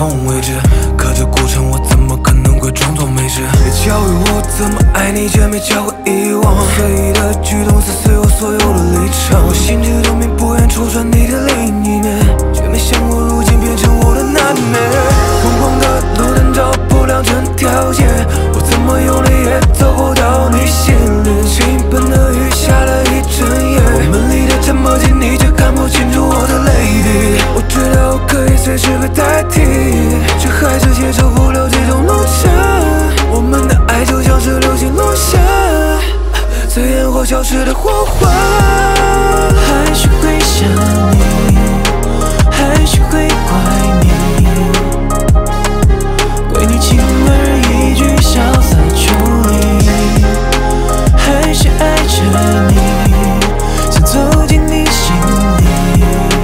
同位置，可这过程我怎么可能会装作没事？别教育我怎么爱你，却没教会遗忘。随意的举动撕碎我所有的立场，我心知肚明，不愿戳穿你的另一面，却没想过如今变成我的难免。疯狂的路灯照不亮整条街，我怎么用力也走不到你心里。倾盆的雨下了一整夜，我们离得这么近，你却看不清楚我的泪滴。我知道我可以随时被代替，却还是接受不了这种落差。我们的爱就像是流星落下，在烟火消失的火花。 还是会想你，还是会怪你，对你轻而易举潇洒处理，还是爱着你，想走进你心里，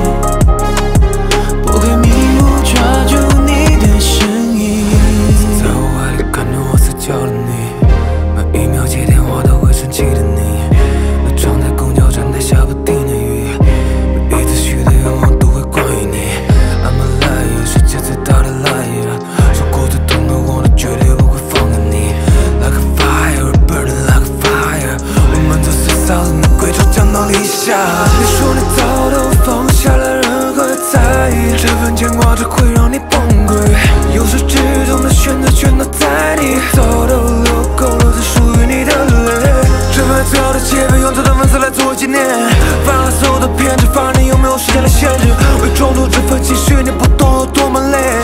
拨开迷雾抓住你的身影。 在我怀里看着我死角的你，每一秒接电话都会生气的你，那常在公交站台下不停的雨，每一次许的愿望都会关于你。I'm a liar， 世界最大的 liar， 受过最痛的我都绝对不会放过你。Like a fire， burning like a fire， 我们都是扫人的贵州降到地下。你说你早都放下了任何在意，这份牵挂只会让你崩溃。由始至终的选择全都在你，早都流够了只属于你的泪。这份最好的气氛用这段文字来做纪念，放了所有的偏执，放任你有没有时间的限制，伪装出这份情绪，你不懂有多么累。